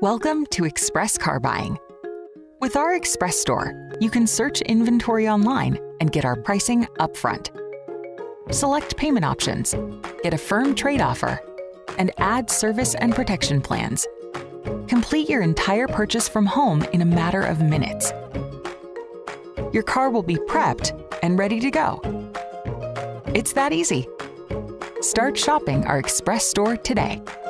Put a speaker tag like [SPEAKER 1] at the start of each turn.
[SPEAKER 1] Welcome to Express Car Buying. With our Express store, you can search inventory online and get our pricing upfront. Select payment options, get a firm trade offer, and add service and protection plans. Complete your entire purchase from home in a matter of minutes. Your car will be prepped and ready to go. It's that easy. Start shopping our Express store today.